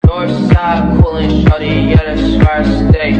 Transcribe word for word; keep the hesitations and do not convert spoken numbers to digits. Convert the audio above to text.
North side, coolin' shorty, yeah, that's where I stay.